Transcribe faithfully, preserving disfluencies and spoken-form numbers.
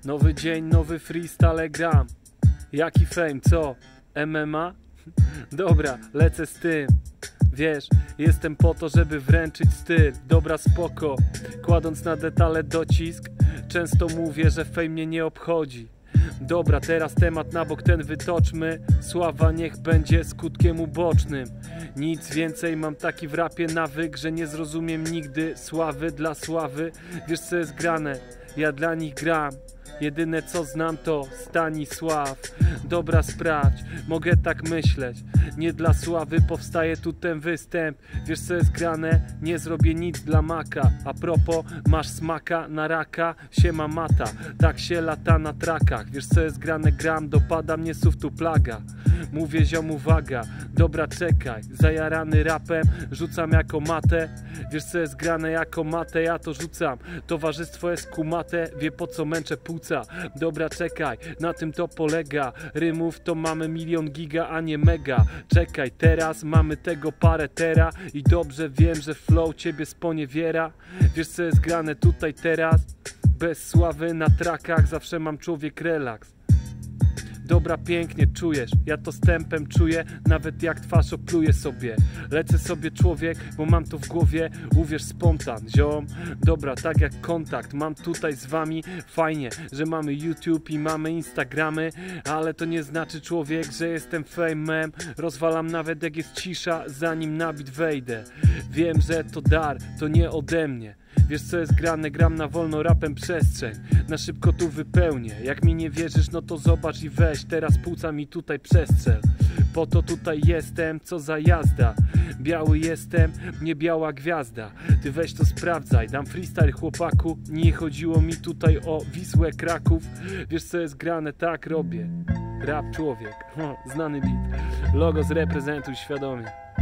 Nowy dzień, nowy freestyle gram. Jaki fame, co? M M A? Dobra, lecę z tym. Wiesz, jestem po to, żeby wręczyć styl. Dobra, spoko. Kładąc na detale docisk, często mówię, że fame mnie nie obchodzi. Dobra, teraz temat na bok ten wytoczmy. Sława niech będzie skutkiem ubocznym. Nic więcej, mam taki w rapie nawyk, że nie zrozumiem nigdy sławy dla sławy. Wiesz co jest grane? Ja dla nich gram. Jedyne co znam to Stanisław. Dobra, sprawdź, mogę tak myśleć. Nie dla sławy powstaje tu ten występ. Wiesz co jest grane? Nie zrobię nic dla maka. A propos, masz smaka na raka? Siema mata, tak się lata na trakach. Wiesz co jest grane? Gram, dopada mnie słów tu plaga. Mówię ziom uwaga, dobra czekaj. Zajarany rapem, rzucam jako matę. Wiesz co jest grane? Jako matę ja to rzucam. Towarzystwo jest kumate, wie po co męczę płuca. Dobra czekaj, na tym to polega. Rymów to mamy milion giga, a nie mega. Czekaj, teraz mamy tego parę tera. I dobrze wiem, że flow ciebie sponiewiera. Wiesz co jest grane tutaj teraz? Bez sławy na trakach zawsze mam człowiek relaks. Dobra, pięknie czujesz, ja to stępem czuję, nawet jak twarz opluję sobie. Lecę sobie człowiek, bo mam to w głowie, uwierz spontan, ziom. Dobra, tak jak kontakt, mam tutaj z wami. Fajnie, że mamy YouTube i mamy Instagramy, ale to nie znaczy człowiek, że jestem famem. Rozwalam nawet jak jest cisza, zanim na bit wejdę. Wiem, że to dar, to nie ode mnie. Wiesz co jest grane? Gram na wolno rapem przestrzeń. Na szybko tu wypełnię. Jak mi nie wierzysz, no to zobacz i weź. Teraz płuca mi tutaj przestrzel. Po to tutaj jestem, co za jazda. Biały jestem, nie biała gwiazda. Ty weź to sprawdzaj, dam freestyle chłopaku. Nie chodziło mi tutaj o Wisłę Kraków. Wiesz co jest grane? Tak robię. Rap człowiek, znany beat. Logo zreprezentuj świadomie.